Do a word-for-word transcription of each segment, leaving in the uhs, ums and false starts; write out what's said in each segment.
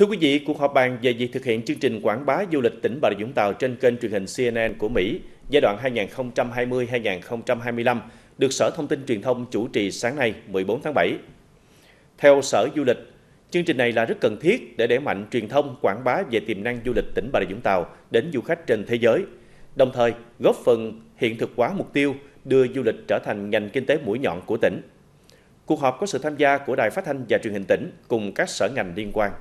Thưa quý vị, cuộc họp bàn về việc thực hiện chương trình quảng bá du lịch tỉnh Bà Rịa Vũng Tàu trên kênh truyền hình xê en en của Mỹ giai đoạn hai nghìn không trăm hai mươi đến hai nghìn không trăm hai mươi lăm được Sở Thông tin Truyền thông chủ trì sáng nay mười bốn tháng bảy. Theo Sở Du lịch, chương trình này là rất cần thiết để đẩy mạnh truyền thông quảng bá về tiềm năng du lịch tỉnh Bà Rịa Vũng Tàu đến du khách trên thế giới, đồng thời góp phần hiện thực hóa mục tiêu đưa du lịch trở thành ngành kinh tế mũi nhọn của tỉnh. Cuộc họp có sự tham gia của Đài Phát thanh và Truyền hình tỉnh cùng các sở ngành liên quan.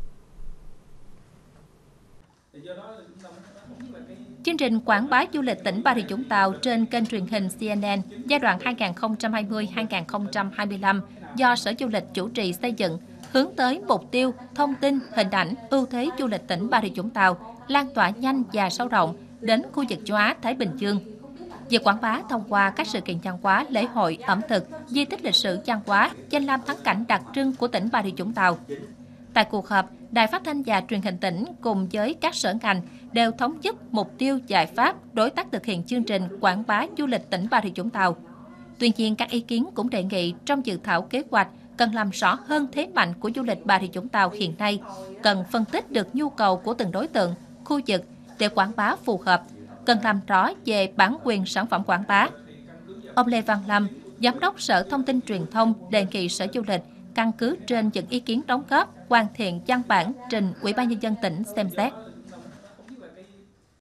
Chương trình quảng bá du lịch tỉnh Bà Rịa Vũng Tàu trên kênh truyền hình xê en en giai đoạn hai nghìn không trăm hai mươi đến hai nghìn không trăm hai mươi lăm do Sở Du lịch chủ trì xây dựng, hướng tới mục tiêu thông tin, hình ảnh, ưu thế du lịch tỉnh Bà Rịa Vũng Tàu lan tỏa nhanh và sâu rộng đến khu vực châu Á Thái Bình Dương. Việc quảng bá thông qua các sự kiện văn hóa, lễ hội, ẩm thực, di tích lịch sử văn hóa, danh lam thắng cảnh đặc trưng của tỉnh Bà Rịa Vũng Tàu. Tại cuộc họp, Đài Phát thanh và Truyền hình tỉnh cùng với các sở ngành đều thống nhất mục tiêu, giải pháp, đối tác thực hiện chương trình quảng bá du lịch tỉnh Bà Rịa Vũng Tàu. Tuy nhiên, các ý kiến cũng đề nghị trong dự thảo kế hoạch cần làm rõ hơn thế mạnh của du lịch Bà Rịa Vũng Tàu hiện nay, cần phân tích được nhu cầu của từng đối tượng, khu vực để quảng bá phù hợp, cần làm rõ về bản quyền sản phẩm quảng bá. Ông Lê Văn Lâm, Giám đốc Sở Thông tin Truyền thông đề nghị Sở Du lịch căn cứ trên những ý kiến đóng góp, hoàn thiện văn bản trình Ủy ban nhân dân tỉnh xem xét.